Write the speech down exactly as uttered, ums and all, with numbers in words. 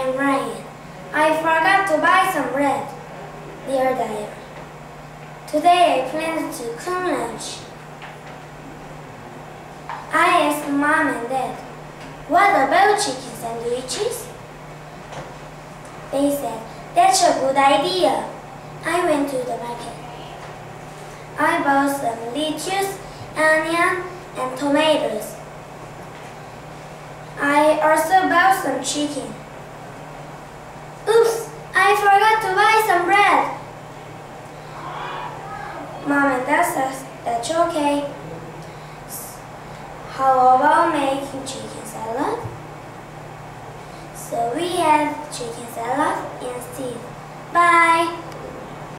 I'm Ryan. I forgot to buy some bread. Dear Diary, today I planned to cook lunch. I asked Mom and Dad, what about chicken sandwiches? They said, that's a good idea. I went to the market. I bought some lettuce, onion, and tomatoes. I also bought some chicken. Oops, I forgot to buy some bread. Mom and Dad said, that's okay. How about making chicken salad? So we had chicken salad instead. Bye!